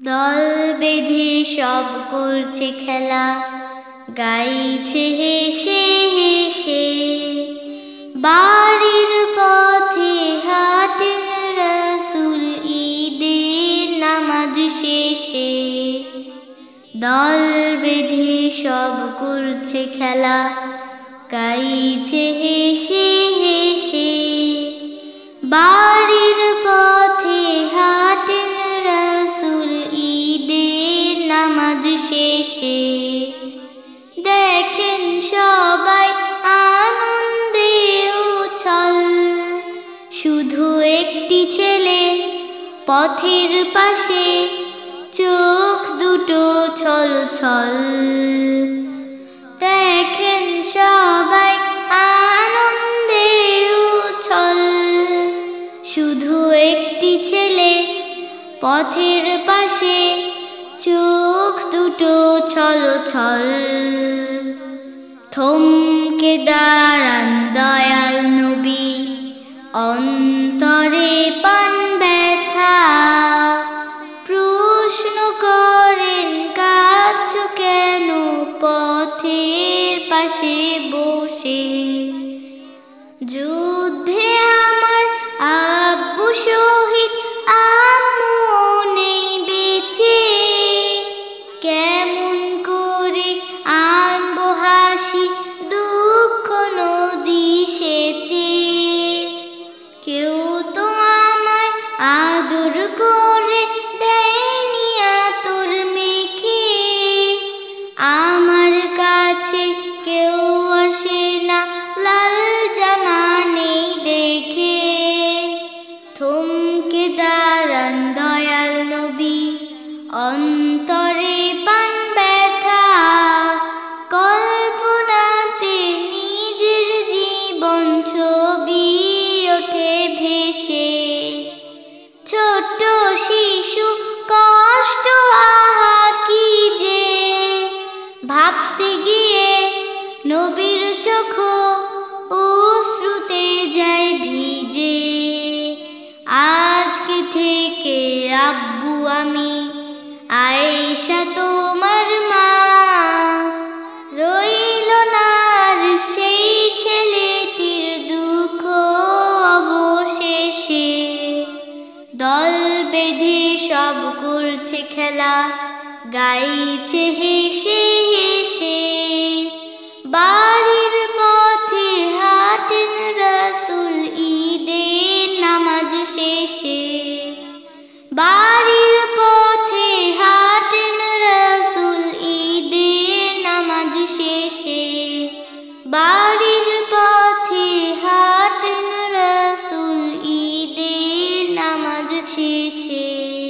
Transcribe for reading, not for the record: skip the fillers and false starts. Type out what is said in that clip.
দল বেঁধে সব করছে খেলা, গাইছে হেসে হেসে। বাড়ির পথে হাঁটেন রাসূল ঈদের নামাজ শেষে। দল বেঁধে সব করছে খেলা, গাইছে হেসে হেসে। বাড়ির পথে হাঁটেন রাসূল ঈদের নামাজ শেষে। দেখেন সবাই আনন্দে উছল, শুধু একটি ছেলে পথের পাশে, চোখ দুটো ছলছল। দেখেন সবাই আনন্দে উছল, শুধু একটি ছেলে পথের পাশে, চোখ দুটো ছলছল। থমকে দাঁড়ান দয়াল নবী, অন্তরে পান ব্যথা। প্রশ্ন করেন কাঁদছো কেন পথের পাশে বসে। যুদ্ধে আমার আব্বু শহীদ, আম্মু নেই বেঁচে। কেমন করে আনবো হাসি, দুঃখ নদী সেচে। কেউ তো আমায় আদর করে দেয়নি আতর মেখে। আমার কাছে কেউ আসে না লাল জামা নেই দেখে। থমকে দাঁড়ান দয়াল নবী, অন্তরে পান ব্যথা। কল্পনাতে নিজের জীবন ছবি ওঠে ভেসে। ছোট্ট শিশু কষ্ট আহা কি যে, ভাবতে গিয়ে নবীর চোখ অশ্রুতে যায় ভিজে। আজকে থেকে আব্বু আমি, আয়েশা তোমার মা। রইল না আর সেই ছেলেটির দুঃখ অবশেষে। দল বেঁধে সব করছে খেলা, গাইছে হেসে হেসে। বাড়ির পথে হাঁটেন রাসূল ঈদের নামাজ শেষে। বাড়ির পথে হাঁটেন রাসূল ঈদের নামাজ শেষে। বাড়ির পথে হাঁটেন রাসূল ঈদের নামাজ শেষে।